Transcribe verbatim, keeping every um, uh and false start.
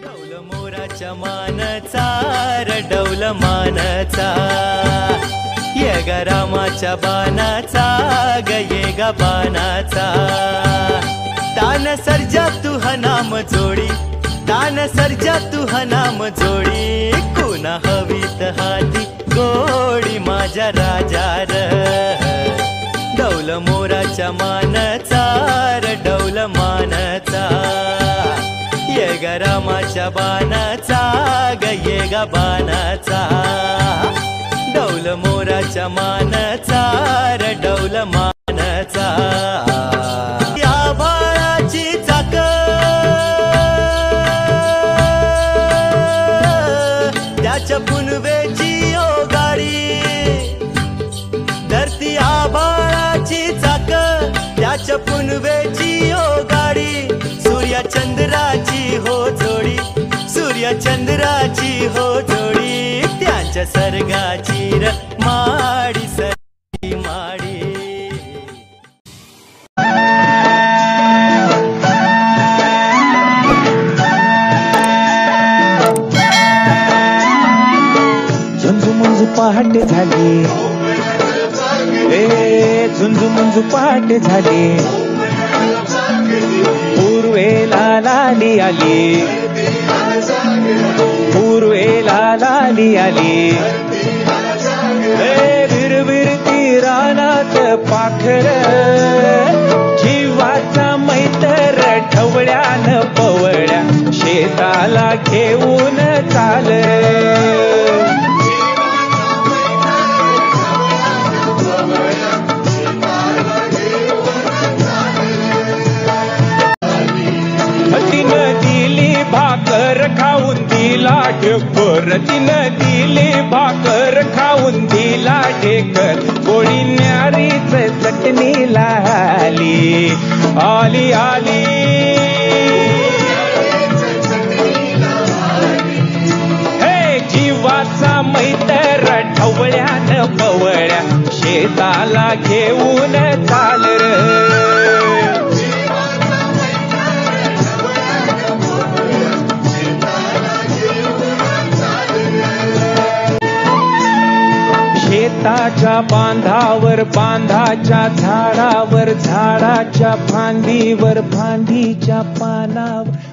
डौल मोराच्या मानचा रडौल मानचा ये ग रामाच्या बाणाचा ग ये ग बाणाचा तान सर्जा तू हा नाम जोडी तान सर्जा तू हा नाम जोडी कुणा हवीत हाती गोडी माझ्या राजा र डौल मोराच्या मानचा रडौल मानचा ये ग रामाच्या बाणाचा ग ये ग बाणाचा डौल मोराच्या मानचा रडौल मानचा या बाळाची चाक त्याच्या पुनवेची ओ गाडी धरती आभाळाची चाक त्याच्या पुनवेची ओ गाडी सूर्या चंद्राची हो जोडी सूर्या चंद्राची हो जोडी त्यांच्या सर्गाची र माडी सरी माडी झुंजू मुंजू पहाटे झाली ए झुंजू मुंजू पहाटे झाली पूर्वेला लाली आली पूर्वेला लाली आली ए विरविरती रानात पाखर जीवाचा मैत्र ढवळ्यान पवळ्या शेताला घेऊन चाल भाकर खाऊन दिला ढेकर तिनं दिली भाकर खाऊन दिला ढेकर गोळी न्यारीच चटणीला आली आली आली हे जीवाचा मैत्र ढवळ्यान पवळ्या शेताला घेऊन चाल शेताच्या बांधावर बांधाच्या झाडावर झाडाच्या फांदीवर फांदीच्या पानावर